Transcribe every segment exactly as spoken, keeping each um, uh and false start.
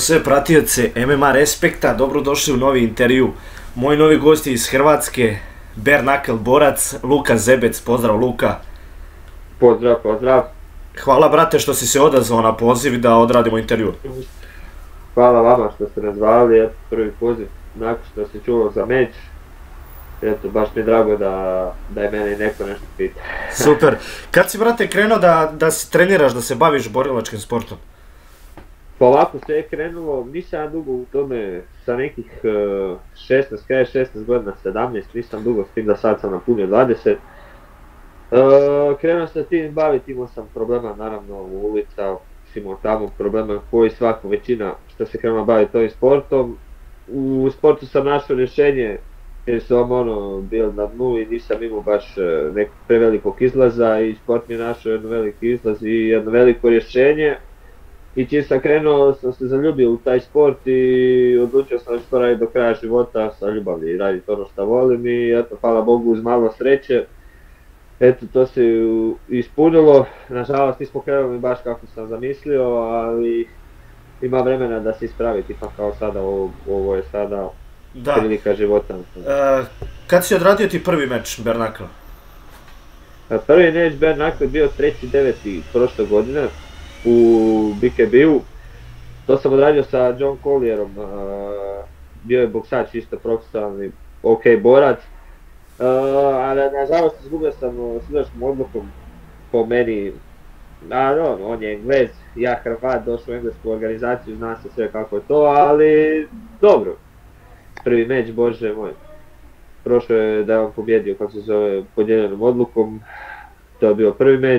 sve pratioce M M A Respekta, dobrodošli u novi intervju. Moj novi gost je iz Hrvatske, bare knuckle borac, Luka Zebec. Pozdrav Luka. Pozdrav, pozdrav. Hvala brate što si se odazvao na poziv da odradimo intervju. Hvala vama što ste nas zvali, eto prvi poziv nakon što se čulo za meč. Eto, baš mi je drago da, da je mene neko nešto pita. Super. Kad si brate krenuo da, da se treniraš, da se baviš borilačkim sportom? Pa ovako sve je krenulo, nisam ja dugo u tome, sa nekih uh, šesnaest, kaj šesnaest godina, sedamnaest, nisam dugo s tim da sad sam napunio dvadeset. Uh, krenuo sam tim baviti, imao sam problema naravno u ulica, imao tamo problema koji svako većina što se krenula baviti ovim sportom. U sportu sam našao rješenje jer sam ono bio na dnu i nisam imao baš nekog prevelikog izlaza i sport mi je našao jedno veliki izlaz i jedno veliko rješenje. I čim sam krenuo sam se zaljubio u taj sport i odlučio sam da ću to raditi do kraja života sa ljubavlji i raditi ono što volim i eto, hvala Bogu uz malo sreće. Eto, to se ispunilo, nažalost nismo krenuli baš kako sam zamislio, ali ima vremena da se ispravi, tipa kao sada, ovo, ovo je sada prilika života. E, kad si odradio ti prvi meč bare knuckle? Prvi meč bare knuckle je bio treći deveti prošle godine u B K B-u. To sam odradio sa John Collierom, bio je boksač isto profesionalni, ok borac. Uh, ali nažalost izgubio sam sudačkom odlukom po meni, a, no, on je Englez, ja Hrvat, došao u englesku organizaciju, zna se sve kako je to, ali dobro, prvi meč, bože moj, prošlo je da je on pobjedio, kako se zove, podijeljenom odlukom, to je bio prvi meč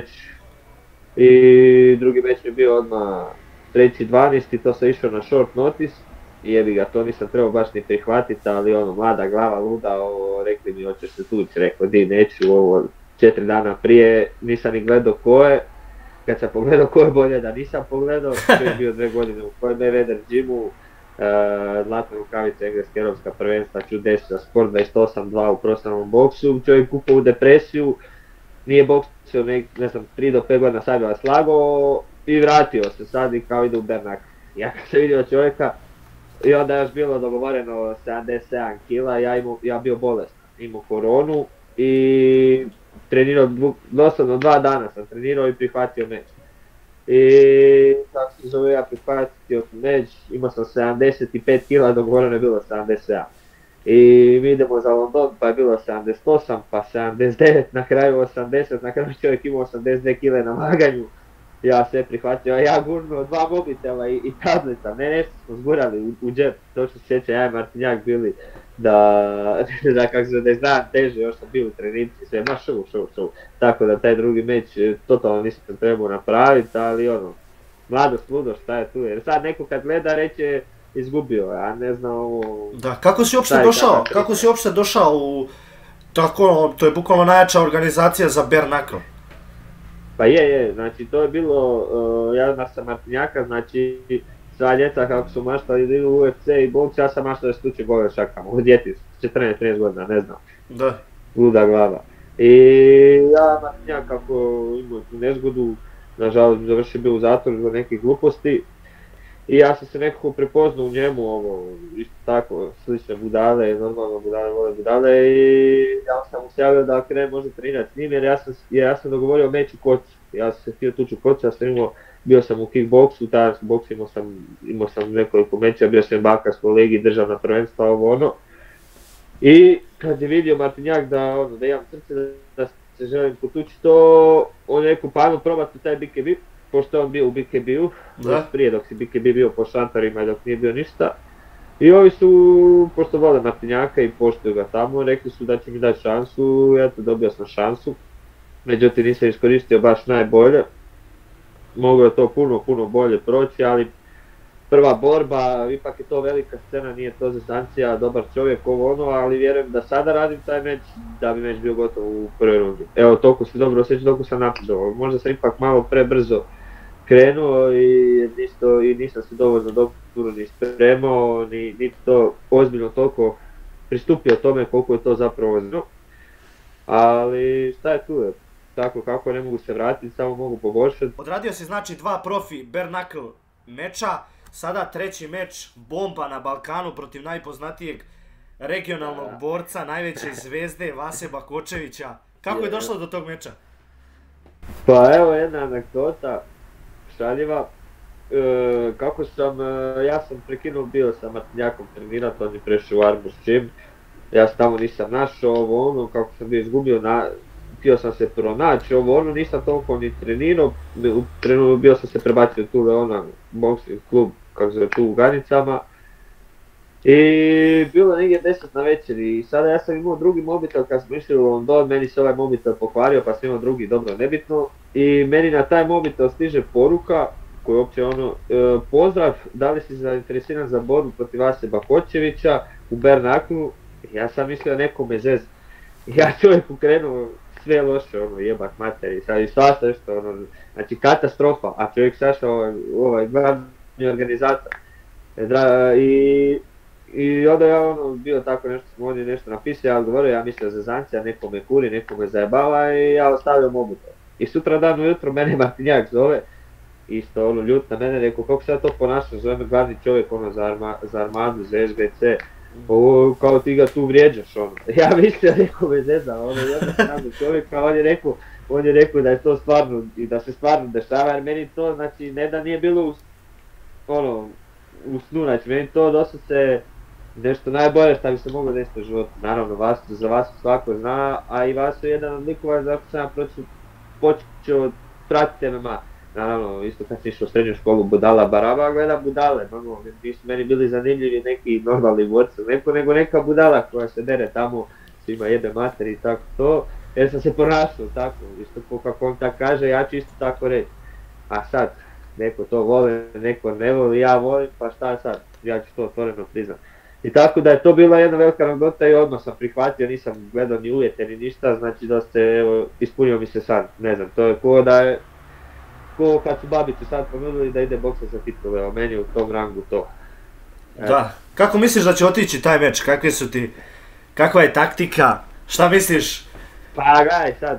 i drugi meč je bio odmah treći dvanaesti, to sam išao na short notice. I jebi ga, to nisam trebao baš ni prihvatiti, ali ono, mlada glava luda, ovo, rekli mi hoćeš se tući, rekao di neću, ovo, četiri dana prije, nisam ni gledao ko je, kad sam pogledao ko je bolje da nisam pogledao, to je bio dve godine u kojem je Vedder Gymu, uh, zlatne rukavice engleske europska prvenstva, čudesa, sport dvadeset osam dva u profesionalnom boksu, čovjek upao u depresiju, nije boksio ne, ne znam, tri do pet godina sad ga slagao i vratio se sad i kao ide u bare knuckle. Ja kad sam vidio čovjeka, i onda je još bilo dogovoreno sedamdeset sedam kila, ja, imao, ja bio bolestan, imao koronu i trenirao, doslovno dva dana sam trenirao i prihvatio meč. I tako se zove, ja prihvatio meč, imao sam sedamdeset pet kila, dogovoreno je bilo sedamdeset sedam. I mi idemo za London, pa je bilo sedamdeset osam, pa sedamdeset devet, na kraju osamdeset, na kraju čovjek imao osamdeset dvije kile na vaganju. Ja sve prihvatio, a ja gurnuo dva mobitela i, i tablica, ne nešto smo zgurali u, u džep, to što se sjeća, ja i Martinjak bili da, da kako se da je znam teže, još sam bio u trenici, sve, ma šou, šou, šou, tako da taj drugi meč totalno nisam trebao napraviti, ali ono, mladost, ludost, šta je tu, jer sad neko kad gleda reće izgubio, a ne znam ovo... Da, kako si uopšte došao, kako si uopšte došao u, tako, to je bukvalno najjača organizacija za bare knuckle? Pa je, je, znači to je bilo, uh, ja sam Martinjaka, znači sva djeca kako su maštali da idu u U F C i boks, ja sam maštao da se tuče gole šakama, u djeti, četrnaest trinaest godina, ne znam, da. Luda glava. I ja Martinjak kako imao tu nezgodu, nažalost završio bio u zatvoru zbog nekih gluposti. I ja sam se nekako prepoznao u njemu, ovo, isto tako, slične budale, normalno budale, vole budale i ja sam mu se javio da krenem možda trenirati s njim jer ja sam, jer ja sam dogovorio meč u kocu. Ja sam se htio tući u kocu, ja sam imao, bio sam u kickboksu, tada u boksu imao sam, imao sam nekoliko meča, bio sam bakarskoj ligi, državna prvenstva, ovo ono. I kad je vidio Martinjak da, ono, da imam srce, da, da se želim potući to, on je rekao pa ajmo probati taj B K B. Pošto je on bio u B K B-u, prije dok si B K B bio po šantarima i dok nije bio ništa. I ovi su, pošto vole Martinjaka i poštuju ga tamo, rekli su da će mi dati šansu, eto dobio sam šansu. Međutim nisam iskoristio baš najbolje. Moglo je to puno, puno bolje proći, ali prva borba, ipak je to velika scena, nije to zezancija, dobar čovjek, ovo ono, ali vjerujem da sada radim taj meč, da bi meč bio gotov u prvoj rundi. Evo, toliko se dobro osjećam, toliko sam napredovao, možda sam ipak malo prebrzo krenuo i, isto, i nisam se dovoljno dobro ni spremao, ni, ni to ozbiljno toliko pristupio tome koliko je to zapravo ozbiljno. Ali šta je tu je, tako kako ne mogu se vratiti, samo mogu poboljšati. Odradio si znači dva profi bare knuckle meča, sada treći meč, bomba na Balkanu protiv najpoznatijeg regionalnog borca, najveće zvezde Vase Bakočevića. Kako je došlo do tog meča? Pa evo jedna anegdota šaljiva. E, kako sam, ja sam prekinuo, bio sam Martinjakom trenirati, on je prešao u Arbor Gym. Ja se tamo nisam našao, ovo ono, kako sam bio izgubio, na, htio sam se pronaći, ovo ono, nisam toliko ni trenirao, u trenutku bio sam se prebacio tu Leona, boxing klub, kako se tu u Ganicama. I bilo je negdje deset na večer i sada ja sam imao drugi mobitel kad smo išli u London, meni se ovaj mobitel pokvario pa sam imao drugi, dobro nebitno. I meni na taj mobitel stiže poruka koja je uopće ono, e, pozdrav, da li si zainteresiran za borbu protiv Vase Bakočevića u bare knucklu. Ja sam mislio nekome zez. Ja čovjek ukrenuo sve loše, ono, jebat materi, sad i svašta nešto, ono, znači katastrofa, a čovjek sašao ovaj glavni organizator. Dra, i, I onda ja ono bio tako nešto, smo ovdje nešto napisao, ja govorio, ja mislio za zancija, neko me kuri, neko me zajebava i ja ostavio mobitel. I sutra dan ujutro mene Martinjak zove, isto ono ljut na mene, rekao kako se ja to ponašam, zove me glavni čovjek ono za, arma, za Armadu, za S B C. Ovo, kao ti ga tu vrijeđaš ono. Ja mislio neko me zezao, ono jednostavno čovjeka, on je rekao, on je rekao da je to stvarno i da se stvarno dešava, jer meni to znači ne da nije bilo u, ono, u snu, znači meni to dosad se nešto najbolje što bi se moglo desiti u životu. Naravno vas, za vas svako zna, a i vas je jedan od likova zato sam ja počeo pratiti M M A. Naravno, isto kad sam išao u srednju školu Budala Baraba, gledam budale, no, nisu meni bili zanimljivi neki normalni borci, neko nego neka budala koja se dere tamo, svima jede mater i tako to, jer sam se ponašao tako, isto kako on tako kaže, ja ću isto tako reći. A sad, neko to voli, neko ne voli, ja volim, pa šta sad, ja ću to otvoreno priznat. I tako da je to bila jedna velika anegdota i odmah sam prihvatio, nisam gledao ni uvjete ni ništa, znači da se, evo, ispunio mi se san, ne znam, to je ko da je, ko kad su Babiću sad ponudili da ide boksa za titule, a meni u tom rangu to. E. Da, kako misliš da će otići taj meč, kakve su ti, kakva je taktika, šta misliš? Pa gledaj sad,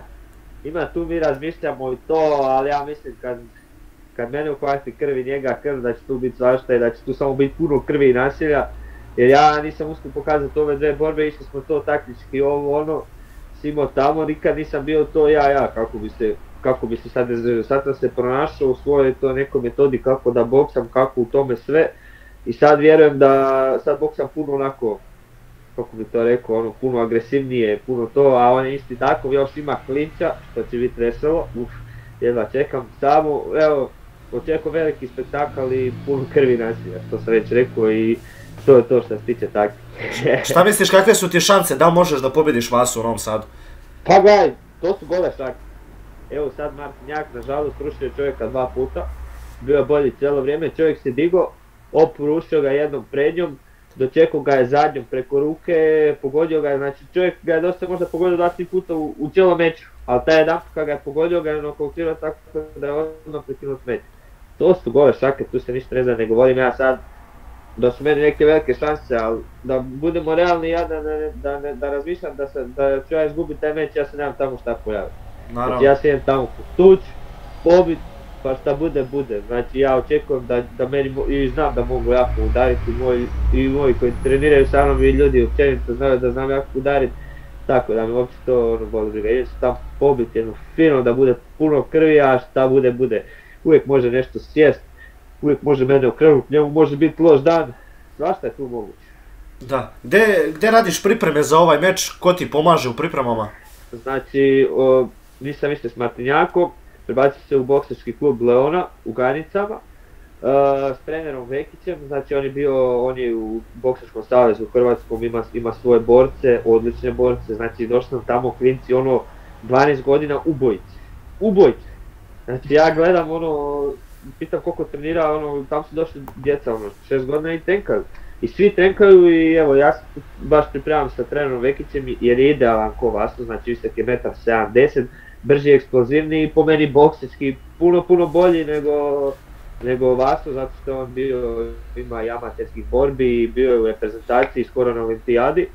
ima tu mi razmišljamo i to, ali ja mislim kad, kad mene uhvati krv i njega krv da će tu biti svašta i da će tu samo biti puno krvi i nasilja. Jer ja nisam uspio pokazati ove dve borbe, išli smo to taktički ovo ono, simo tamo, nikad nisam bio to ja ja, kako bi se, kako bi se sad, sad sam se pronašao u svojoj to nekoj metodi kako da boksam, kako u tome sve. I sad vjerujem da sad boksam puno onako, kako bi to rekao, ono, puno agresivnije, puno to, a on je isti tako, još ima klinča, što će biti veselo, uf, jedva čekam, samo, evo, očekujem veliki spektakl i puno krvi nasilja, što sam već rekao i to je to što se tiče taktike. Šta misliš, kakve su ti šanse, da li možeš da pobjediš Vasu u Novom Sadu? Pa gledaj, to su gole šanse. Evo sad Martinjak, nažalost, rušio je čovjeka dva puta, bio je bolji cijelo vrijeme, čovjek se digao, oporušio ga jednom prednjom, dočekao ga je zadnjom preko ruke, pogodio ga je, znači čovjek ga je dosta možda pogodio dva tri puta u, u cijelom meču, ali taj jedan put kad ga je pogodio ga je nokautirao tako da je odmah prekinut meč. To su gole šake, tu se ništa ne zna, ne govorim ja sad da su meni neke velike šanse, ali da budemo realni, ja da, ne, da, ne, da razmišljam da, se, da ću ja izgubiti taj meč, ja se nemam tamo šta pojaviti. Znači ja se idem tamo postuć, pobit, pa šta bude, bude. Znači ja očekujem da, da meni, i znam da mogu jako udariti, moj, i moji koji treniraju sa mnom i ljudi općenito znaju da znam jako udariti. Tako da mi uopće to ono boli briga, idem se tamo pobiti jedno fino da bude puno krvi, a šta bude, bude. Uvijek može nešto sjest, uvijek može mene okrenuti, njemu može biti loš dan, svašta je tu moguće. Da, gdje, gdje radiš pripreme za ovaj meč, ko ti pomaže u pripremama? Znači, o, nisam više s Martinjakom, prebacio se u boksački klub Leona u Ganicama, uh, s trenerom Vekićem, znači on je bio, on je u boksačkom savezu u Hrvatskom, ima, ima svoje borce, odlične borce, znači došli sam tamo klinci ono dvanaest godina ubojice, ubojice, znači ja gledam ono, pitam koliko trenira, ono, tam su došli djeca ono, šest godina i tenkaju. I svi trenkaju i evo ja se baš pripremam sa trenerom Vekićem jer je idealan ko Vaso, znači visok je jedan sedamdeset metra, brži i eksplozivniji, po meni bokserski puno puno bolji nego, nego Vaso zato što on bio, ima i amaterskih borbi, bio je u reprezentaciji skoro na olimpijadi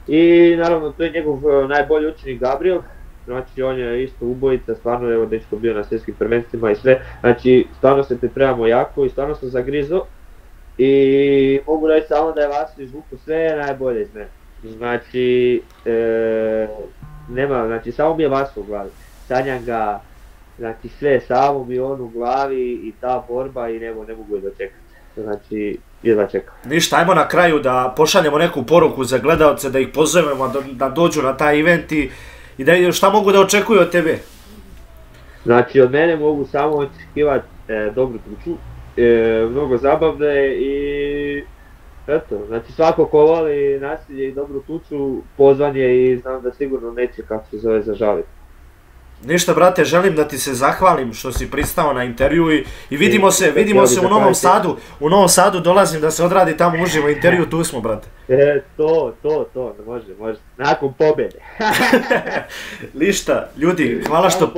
i naravno to je njegov najbolji učenik Gabriel, znači on je isto ubojica, stvarno evo dečko bio na svjetskim prvenstvima i sve, znači stvarno se pripremamo jako i stvarno sam zagrizo. I mogu reći samo da je Vaso izvukao sve najbolje iz mene. Znači, e, nema, znači samo mi je Vaso u glavi. Sanjam ga, znači sve samo mi on u glavi i ta borba i ne, ne mogu je dočekati. Znači, jedva čekam. Ništa, ajmo na kraju da pošaljemo neku poruku za gledalce, da ih pozovemo da dođu na taj event i, i da šta mogu da očekuju od tebe? Znači, od mene mogu samo očekivati e, dobru tuču, e, mnogo zabavne i eto, znači svako ko voli nasilje i dobru tuču pozvan je i znam da sigurno neće, kako se zove, zažaliti. Ništa brate, želim da ti se zahvalim što si pristao na intervju i, i vidimo se, vidimo se u Novom Sadu, u Novom Sadu dolazim da se odradi tamo uživo intervju, tu smo brate. E, to, to, to, može, može, nakon pobjede. Ništa, ljudi, hvala što...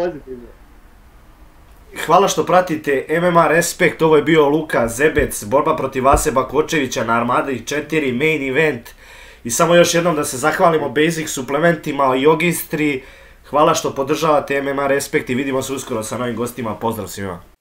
Hvala što pratite M M A Respekt, ovo je bio Luka Zebec, borba protiv Vase Bakočevića na Armadi četiri main event. I samo još jednom da se zahvalimo Basic suplementima i Jogistri. Hvala što podržavate M M A Respekt i vidimo se uskoro sa novim gostima, pozdrav svima.